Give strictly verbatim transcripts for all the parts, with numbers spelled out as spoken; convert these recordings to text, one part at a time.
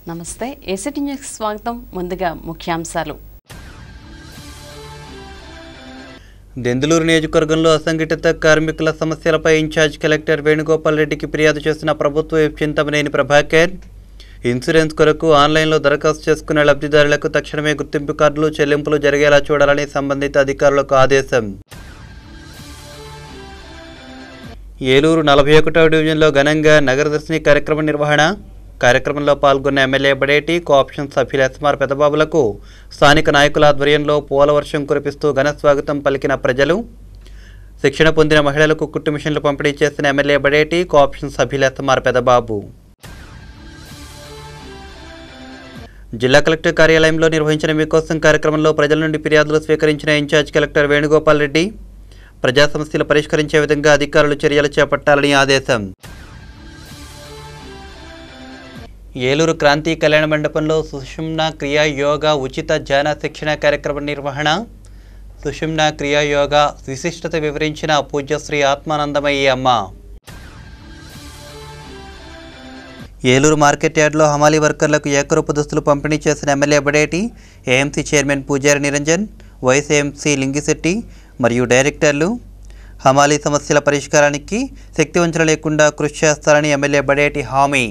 నమస్తే ACT news స్వాగతం. ముందుగా ముఖ్యాంశాలు. దెందులూరు నియోజకవర్గంలో అసంఘటిత కార్మికుల సమస్యలపై ఇన్ఛార్జ్ కలెక్టర్ వేణుగోపాల్ రెడ్డికి ఫిర్యాదు చేసిన ప్రభుత్వ విప్ చింతమనేని ప్రభాకర్. ఇన్సూరెన్స్ కొరకు ఆన్లైన్లో దరఖాస్తు చేసుకున్న లబ్ధిదారులకు తక్షణమే గుర్తింపు కార్డులు చెల్లింపులు జరిగేలా చూడాలని సంబంధిత అధికారులకు ఆదేశం. ఏలూరు నలభై ఒకటవ డివిజన్లో ఘనంగా నగరదర్శిని కార్యక్రమ నిర్వహణ. కార్యక్రమంలో పాల్గొన్న ఎమ్మెల్యే బడేటి, కోఆప్షన్ సభ్యులు ఎస్మార్ పెదబాబులకు స్థానిక నాయకుల ఆధ్వర్యంలో పూలవర్షం కురిపిస్తూ ఘన స్వాగతం పలికిన ప్రజలు. శిక్షణ పొందిన మహిళలకు కుట్టు మిషన్లు పంపిణీ చేసిన ఎమ్మెల్యే బడేటి, కోఆప్షన్ సభ్యులు ఎస్మార్ పెదబాబు. జిల్లా కలెక్టర్ కార్యాలయంలో నిర్వహించిన మీకోసం కార్యక్రమంలో ప్రజల నుండి ఫిర్యాదులు స్వీకరించిన ఇన్ఛార్జ్ కలెక్టర్ వేణుగోపాల్ రెడ్డి ప్రజా సమస్యలు పరిష్కరించే విధంగా అధికారులు చర్యలు చేపట్టాలని ఆదేశం. ఏలూరు క్రాంతి కళ్యాణ మండపంలో సుషుమ్నా క్రియా యోగా ఉచిత ధ్యాన శిక్షణ కార్యక్రమ నిర్వహణ. సుషుమ్నా క్రియా యోగా విశిష్టత వివరించిన పూజ్యశ్రీ ఆత్మానందమయ్యి అమ్మ. ఏలూరు మార్కెట్ యార్డ్లో హమాలీ వర్కర్లకు ఏకరూప దుస్తులు పంపిణీ చేసిన ఎమ్మెల్యే బడేటి, ఏఎంసీ చైర్మన్ పూజారి నిరంజన్, వైస్ ఏఎంసీ లింగిశెట్టి మరియు డైరెక్టర్లు హమాలీ సమస్యల పరిష్కారానికి శక్తివంచన లేకుండా కృషి చేస్తారని ఎమ్మెల్యే బడేటి హామీ.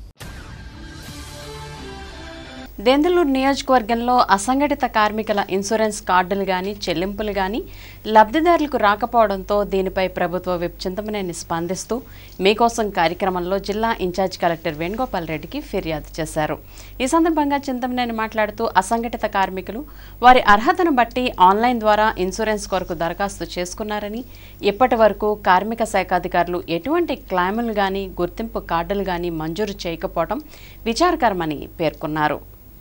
దెందులూరు నియోజకవర్గంలో అసంఘటిత కార్మికుల ఇన్సూరెన్స్ కార్డులు కానీ చెల్లింపులు కానీ లబ్ధిదారులకు రాకపోవడంతో దీనిపై ప్రభుత్వ విప్ చింతమనేని స్పందిస్తూ మీకోసం కార్యక్రమంలో జిల్లా ఇన్ఛార్జ్ కలెక్టర్ వేణుగోపాల్ రెడ్డికి ఫిర్యాదు చేశారు. ఈ సందర్భంగా చింతమనేని మాట్లాడుతూ అసంఘటిత కార్మికులు వారి అర్హతను బట్టి ఆన్లైన్ ద్వారా ఇన్సూరెన్స్ కొరకు దరఖాస్తు చేసుకున్నారని, ఇప్పటి వరకు కార్మిక శాఖ అధికారులు ఎటువంటి క్లెయిములు కానీ గుర్తింపు కార్డులు కానీ మంజూరు చేయకపోవడం విచారకరమని పేర్కొన్నారు.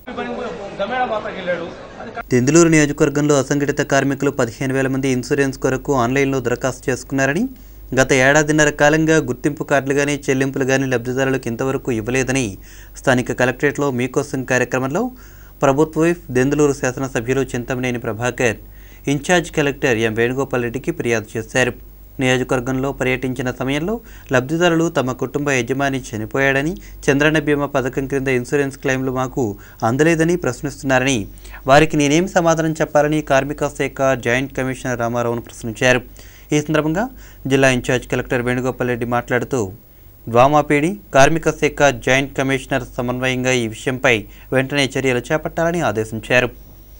దెందులూరు నియోజకవర్గంలో అసంఘటిత కార్మికులు పదిహేను వేల మంది ఇన్సూరెన్స్ కొరకు ఆన్లైన్లో దరఖాస్తు చేసుకున్నారని, గత ఏడాదిన్నర కాలంగా గుర్తింపు కార్డులు కానీ చెల్లింపులు కానీ లబ్ధిదారులకు ఇంతవరకు ఇవ్వలేదని స్థానిక కలెక్టరేట్లో మీకోసం కార్యక్రమంలో ప్రభుత్వ విప్ దెందులూరు శాసనసభ్యులు Chintamaneni Prabhakar in-charge collector M Venugopal రెడ్డికి ఫిర్యాదు చేశారు. నియోజకవర్గంలో పర్యటించిన సమయంలో లబ్ధిదారులు తమ కుటుంబ యజమాని చనిపోయాడని, చంద్రన్న బీమా పథకం క్రింద ఇన్సూరెన్స్ క్లెయిమ్లు మాకు అందలేదని ప్రశ్నిస్తున్నారని, వారికి నేనేం సమాధానం చెప్పాలని కార్మిక శాఖ జాయింట్ కమిషనర్ రామారావును ప్రశ్నించారు. ఈ సందర్భంగా జిల్లా ఇన్ఛార్జ్ కలెక్టర్ వేణుగోపాల్ రెడ్డి మాట్లాడుతూ డ్వామాపీడి కార్మిక శాఖ జాయింట్ కమిషనర్ సమన్వయంగా ఈ విషయంపై వెంటనే చర్యలు చేపట్టాలని ఆదేశించారు.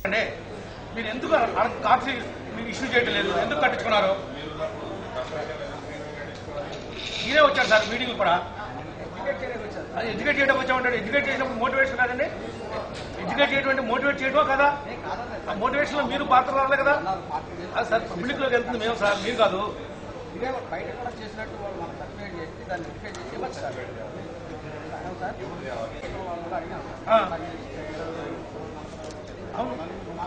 ఈయనే వచ్చారు సార్ మీటింగ్ కూడా ఎడ్యుకేట్ చేయడం వచ్చామంటాడు. ఎడ్యుకేట్ చేసినప్పుడు మోటివేషన్ కాదండి, ఎడ్యుకేట్ చేయడం మోటివేట్ చేయడమో కదా. ఆ మోటివేషన్లో మీరు పాత్ర రాలే కదా. అది సార్ పబ్లిక్లోకి వెళ్తుంది మేము సార్, మీరు కాదు. అవును,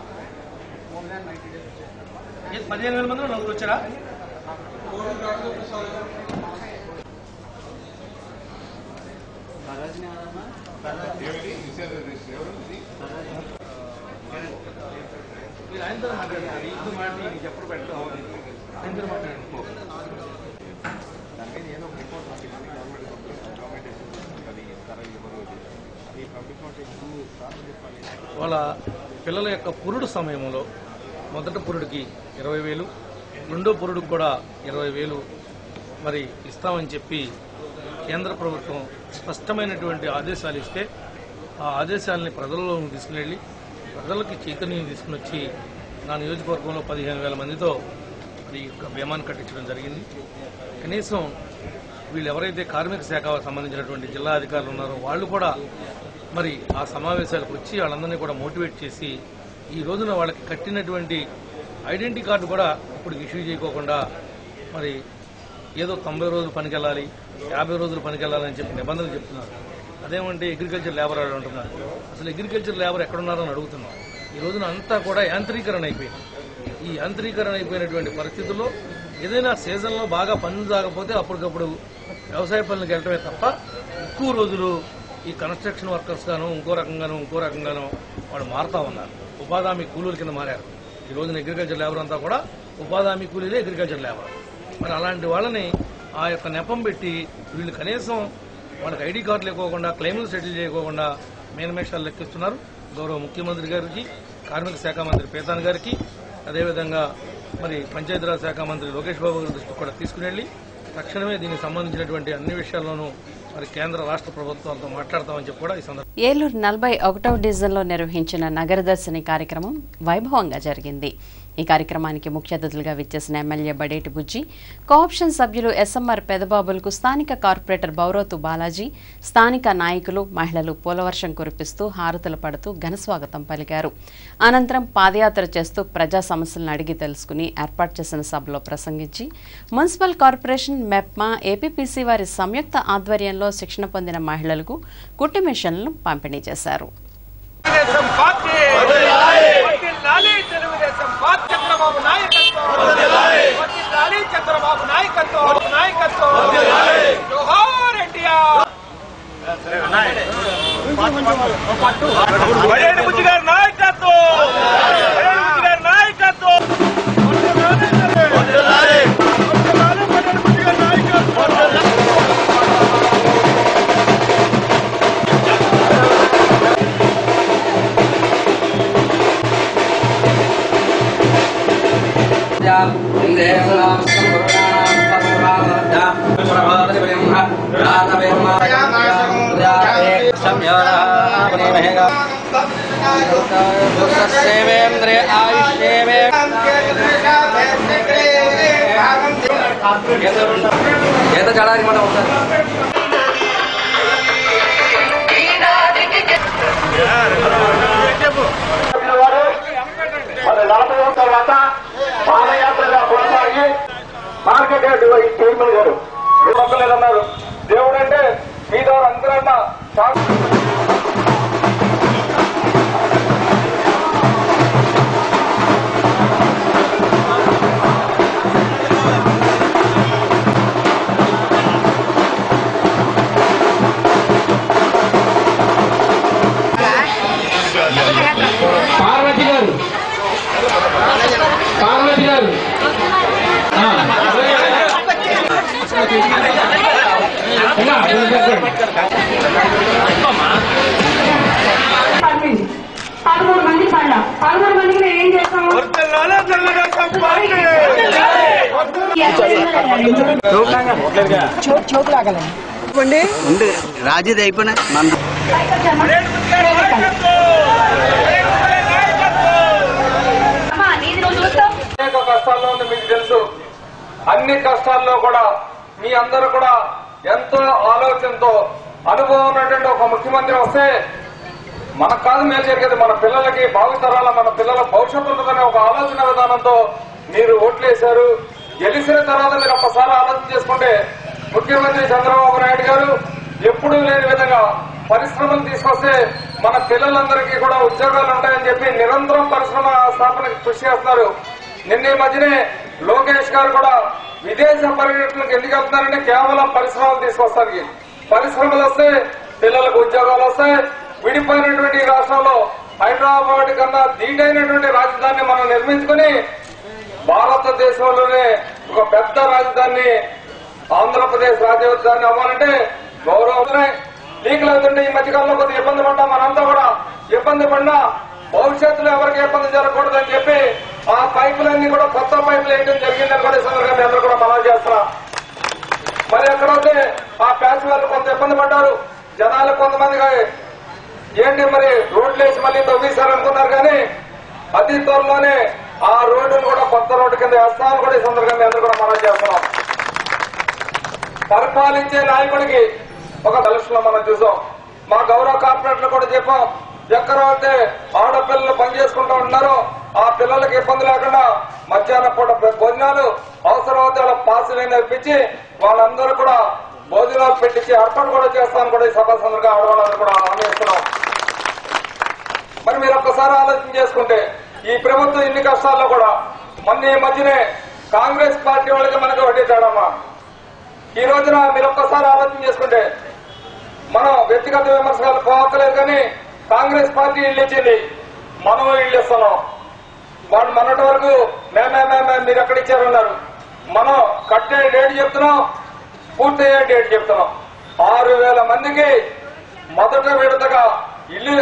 పదిహేను వేల మందిలో నలుగురు వచ్చారా? మీరు ఆయనతో మాట్లాడారు, ఇందు మాట్లాడి ఎప్పుడు పెట్టడం ఆయనతో మాట్లాడండి. వాళ్ళ పిల్లల యొక్క పురుడు సమయంలో మొదటి పురుడికి ఇరవై వేలు, రెండో పురుడికి కూడా ఇరవై వేలు మరి ఇస్తామని చెప్పి కేంద్ర ప్రభుత్వం స్పష్టమైనటువంటి ఆదేశాలు ఇస్తే ఆ ఆదేశాలని ప్రజల్లో తీసుకుని వెళ్ళి ప్రజలకి చైతన్యం తీసుకుని వచ్చి నా నియోజకవర్గంలో పదిహేను వేల మందితో మరి బీమాను కట్టించడం జరిగింది. కనీసం వీళ్ళు ఎవరైతే కార్మిక శాఖకు సంబంధించినటువంటి జిల్లా అధికారులు ఉన్నారో వాళ్ళు కూడా మరి ఆ సమావేశాలకు వచ్చి వాళ్ళందరినీ కూడా మోటివేట్ చేసి ఈ రోజున వాళ్ళకి కట్టినటువంటి ఐడెంటిటీ కార్డు కూడా ఇప్పుడు ఇష్యూ చేయకోకుండా మరి ఏదో తొంభై రోజులు పనికెళ్ళాలి, యాభై రోజులు పనికెళ్ళాలని చెప్పి నిబంధనలు చెప్తున్నారు. అదేమంటే అగ్రికల్చర్ లేబర్ అని అంటున్నారు. అసలు అగ్రికల్చర్ లేబర్ ఎక్కడున్నారని అడుగుతున్నాం. ఈ రోజున అంతా కూడా యాంత్రీకరణ అయిపోయింది. ఈ యాంత్రీకరణ అయిపోయినటువంటి పరిస్థితుల్లో ఏదైనా సీజన్లో బాగా పనులు సాగపోతే అప్పటికప్పుడు వ్యవసాయ పనులకు వెళ్ళటమే తప్ప ఎక్కువ రోజులు ఈ కన్స్ట్రక్షన్ వర్కర్స్ గాను ఇంకో రకంగాను ఇంకో రకంగాను వాళ్ళు మారుతా ఉన్నారు. ఉపాధి హామీ కూలీల కింద మారారు. ఈ రోజున అగ్రికల్చర్ లేబర్ అంతా కూడా ఉపాధి హామీ కూలీలే అగ్రికల్చర్ లేబర్. మరి అలాంటి వాళ్ళని ఆ యొక్క నెపం పెట్టి వీళ్ళు కనీసం వాళ్ళకి ఐడి కార్డులు ఇవ్వకుండా క్లెయిములు సెటిల్ చేయకోకుండా మేనమేషాలు లెక్కిస్తున్నారు. గౌరవ ముఖ్యమంత్రి గారికి, కార్మిక శాఖ మంత్రి పేతాన్ గారికి, అదేవిధంగా మరి పంచాయతీరాజ్ శాఖ మంత్రి లోకేష్ బాబు గారి దృష్టికి కూడా తీసుకుని వెళ్లి తక్షణమే దీనికి సంబంధించినటువంటి అన్ని విషయాల్లోనూ మరి కేంద్ర రాష్ట్ర ప్రభుత్వాలతో మాట్లాడతామని చెప్పి కూడా ఈ సందర్భంగా ఏలూరు నలభై ఒకటవ డివిజన్లో నిర్వహించిన నగరదర్శిని కార్యక్రమం వైభవంగా జరిగింది. ఈ కార్యక్రమానికి ముఖ్య అతిథులుగా విచ్చేసిన ఎమ్మెల్యే బడేటి బుజ్జి, కోఆప్షన్ సభ్యులు ఎస్ఎంఆర్ పెదబాబులకు స్థానిక కార్పొరేటర్ బౌరోతు బాలాజీ, స్థానిక నాయకులు, మహిళలు పూలవర్షం కురిపిస్తూ హారతులు పడుతూ ఘనస్వాగతం పలికారు. అనంతరం పాదయాత్ర చేస్తూ ప్రజా సమస్యలను అడిగి తెలుసుకుని ఏర్పాటు చేసిన సభలో ప్రసంగించి మున్సిపల్ కార్పొరేషన్, మెప్మా, ఏపీపీసీ వారి సంయుక్త ఆధ్వర్యంలో శిక్షణ పొందిన మహిళలకు కుట్టి మిషన్లను పంపిణీ చేశారు. తర్వాత పాదయాత్రగా కొనసాగి మార్కెట్ చైర్మన్ గారు మొక్కలేదన్నారు. దేవుడు అంటే మీ ద్వారా అందరన్నా పార్వతి గారు పార్వతి గారు పదమూడు మంది పడ్డా పదమూడు మందికి నేను ఏం చేస్తాము రాజీది అయిపోయినా అనేక కష్టాల్లో ఉంది మీకు తెలుసు. అన్ని కష్టాల్లో కూడా మీ అందరూ కూడా ఎంతో ఆలోచనతో అనుభవం ఉన్నటువంటి ఒక ముఖ్యమంత్రి వస్తే మనకు కాదు మేలు జరిగేది, మన పిల్లలకి భావితరాల మన పిల్లల భవిష్యత్తు ఉంటుందనే ఒక ఆలోచన విధానంతో మీరు ఓట్లేశారు. గెలిచిన తర్వాత మీరు ఒక్కసారి ఆలోచన చేసుకుంటే ముఖ్యమంత్రి చంద్రబాబు నాయుడు గారు ఎప్పుడూ లేని విధంగా పరిశ్రమలు తీసుకొస్తే మన పిల్లలందరికీ కూడా ఉద్యోగాలు ఉంటాయని చెప్పి నిరంతరం పరిశ్రమ స్థాపనకి కృషి చేస్తున్నారు. నిన్న ఈ మధ్యనే లోకేష్ గారు కూడా విదేశ పర్యటనకు ఎందుకు వెళ్తున్నారంటే కేవలం పరిశ్రమలు తీసుకొస్తానికి. పరిశ్రమలు వస్తే పిల్లలకు ఉద్యోగాలు వస్తాయి. విడిపోయినటువంటి రాష్ట్రంలో హైదరాబాద్ కన్నా ధీటైనటువంటి రాజధానిని మనం నిర్మించుకుని భారతదేశంలోనే ఒక పెద్ద రాజధాని ఆంధ్రప్రదేశ్ రాజధాని అవ్వాలంటే గౌరవమే లీకులు అవుతుంటే ఈ మధ్యకాలంలో కొద్దిగా ఇబ్బంది పడ్డా మనంతా కూడా ఇబ్బంది పడినా భవిష్యత్తులో ఎవరికి ఇబ్బంది జరగకూడదని చెప్పి ఆ పైపులన్నీ కూడా కొత్త పైపులు వేయడం జరిగిందని కూడా సందర్భంగా మీ అందరూ కూడా మనవి చేస్తున్నా. మరి ఎక్కడైతే ఆ ప్యాచ్ వాళ్ళు కొంత ఇబ్బంది పడ్డారు, జనాలు కొంతమందిగా ఏంటి మరి రోడ్లు వేసి మళ్ళీ తవ్వేశారనుకున్నారు. కానీ అతి త్వరలోనే ఆ రోడ్డును కూడా కొత్త రోడ్డు కింద వేస్తామని కూడా ఈ సందర్భంగా మీ అందరూ కూడా మనవి చేస్తున్నాం. పరిపాలించే నాయకుడికి ఒక దళితులు మనం చూసాం. మా గౌరవ కార్పొరేట్లు కూడా చెప్పాం, ఎక్కడైతే ఆడపిల్లలు పనిచేసుకుంటూ ఉన్నారో ఆ పిల్లలకి ఇబ్బంది లేకుండా మధ్యాహ్నం పూట భోజనాలు అవసరమైతే వాళ్ళ పాసులు నేర్పించి వాళ్ళందరూ కూడా భోజనాలు పెట్టించి ఏర్పాటు కూడా చేస్తామని కూడా ఈ సభా సందర్భంగా ఆడవాళ్ళని కూడా హామీ ఇస్తున్నాం. మరి మీరు ఒక్కసారి ఆలోచన చేసుకుంటే ఈ ప్రభుత్వం ఇన్ని కష్టాల్లో కూడా మొన్న ఈ మధ్యనే కాంగ్రెస్ పార్టీ వాళ్ళకి మనకు వడ్డీ తేడమ్మా. ఈ రోజున మీరు ఒక్కసారి ఆలోచన చేసుకుంటే మనం వ్యక్తిగత విమర్శలు పోవట్లేదు, కానీ కాంగ్రెస్ పార్టీ ఇల్లు ఇచ్చింది, మనం ఇల్లు ఇస్తున్నాం. వాళ్ళు మొన్నటి వరకు మేమే మేమే మీరు ఎక్కడ ఇచ్చారన్నారు. మనం కట్టే డేట్ చెప్తున్నాం, పూర్తయ్యే డేట్ చెప్తున్నాం. ఆరు వేల మందికి మొదట విడతగా ఇల్లు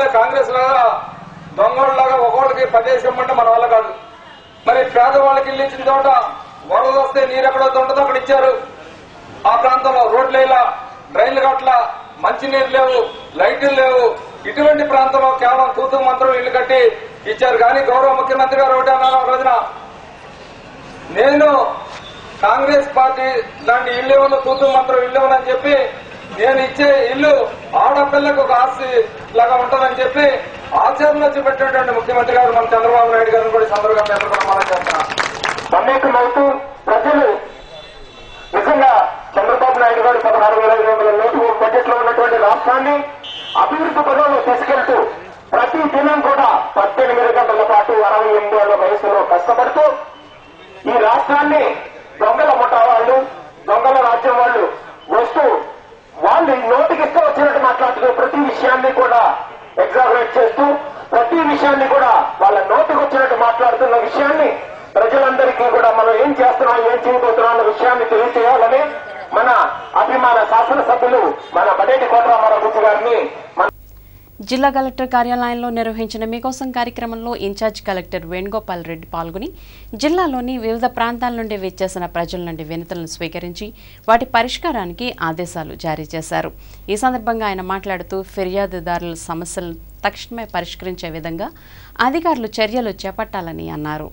అంతేగాని కాంగ్రెస్ లాగా దొంగలాగా ఒకళ్ళకి పదేసి ఇవ్వమంటే మన వల్ల కాదు. మరి పేదవాళ్ళకి ఇల్లు ఇచ్చిన చోట వరద వస్తే నీరు ఎక్కడ ఉంటుందో అక్కడ ఇచ్చారు. ఆ ప్రాంతంలో రోడ్లు ఇలా, డ్రైన్లు గట్ల, మంచినీరు లేవు, లైట్లు లేవు. ఇటువంటి ప్రాంతంలో కేవలం తూతు మంత్రం ఇల్లు కట్టి ఇచ్చారు. కానీ గౌరవ ముఖ్యమంత్రి గారు ఒకటి అన్నారు ఒక రోజున, నేను కాంగ్రెస్ పార్టీ లాంటి ఇల్లు ఇవ్వను, తూతు మంత్రం ఇల్లు ఇవ్వనని చెప్పి, నేను ఇచ్చే ఇల్లు ఆడపిల్లకు ఒక ఆస్తి లాగా ఉంటుందని చెప్పి ఆచరణలో చూపెట్టినటువంటి ముఖ్యమంత్రి గారు మన చంద్రబాబు నాయుడు గారిని కూడా సందర్భంగా కూడా మనం చేస్తున్నాం. మమేకమవుతూ ప్రజలు నిజంగా చంద్రబాబు నాయుడు గారు పదహారు వేల ఐదు వందల లోటు బడ్జెట్ లో ఉన్నటువంటి రాష్ట్రాన్ని అభివృద్ధి పదంలో తీసుకెళ్తూ ప్రతి దినం కూడా పద్దెనిమిది గంటల పాటు అరవై ఎనిమిది ఏళ్ల వయసులో కష్టపడుతూ ఈ రాష్ట్రాన్ని దొంగల ముఠా వాళ్ళు, దొంగల రాజ్యం వాళ్ళు వస్తూ వాళ్ళు నోటికి ఇష్టం వచ్చినట్టు మాట్లాడుతూ ప్రతి విషయాన్ని కూడా ఎగ్జాగరేట్ చేస్తూ ప్రతి విషయాన్ని కూడా వాళ్ళ నోటికి వచ్చినట్టు మాట్లాడుతున్న విషయాన్ని ప్రజలందరికీ కూడా మనం ఏం చేస్తున్నాం, ఏం చేయబోతున్నాం అన్న విషయాన్ని తెలియజేయాలని మన అభిమాన శాసనసభ్యులు మన బడేటి కోటరామారావు గారిని జిల్లా కలెక్టర్ కార్యాలయంలో నిర్వహించిన మీకోసం కార్యక్రమంలో ఇన్ఛార్జ్ కలెక్టర్ వేణుగోపాల్ రెడ్డి పాల్గొని జిల్లాలోని వివిధ ప్రాంతాల నుండి విచ్చేసిన ప్రజల నుండి వినతులను స్వీకరించి వాటి పరిష్కారానికి ఆదేశాలు జారీ చేశారు. ఈ సందర్భంగా ఆయన మాట్లాడుతూ ఫిర్యాదుదారుల సమస్యలను తక్షణమే పరిష్కరించే విధంగా అధికారులు చర్యలు చేపట్టాలని అన్నారు.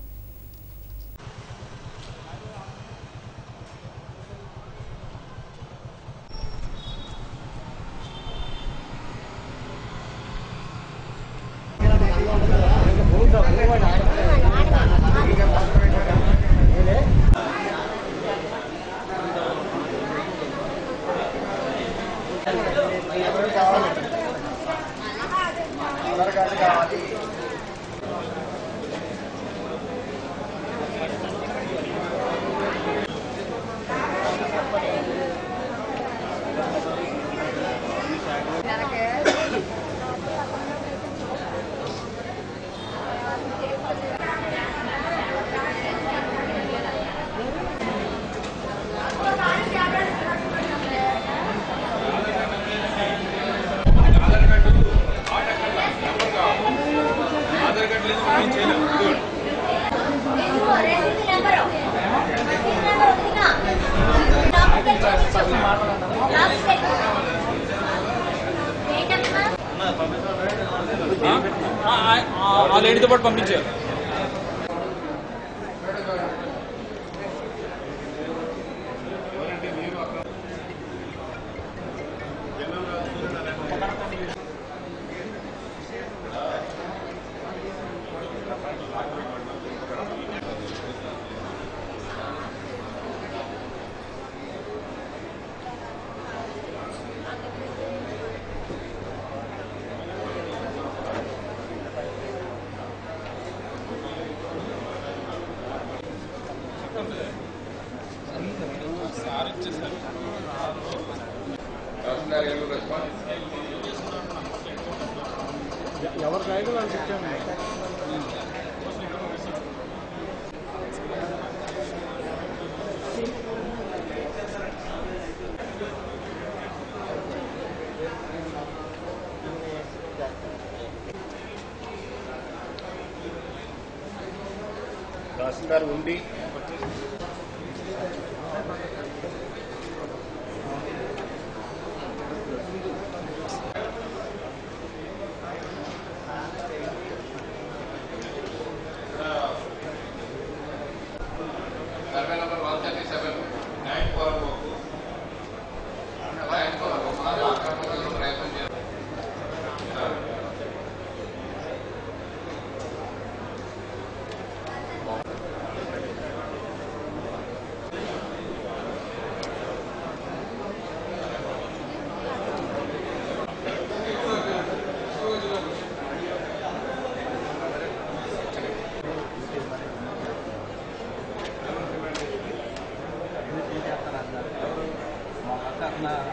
ఆ లేడీతో పాటు పంపించారు. ఎవరు రైలు వాళ్ళు ఇచ్చాము. తహసీల్దార్ ఉండి నా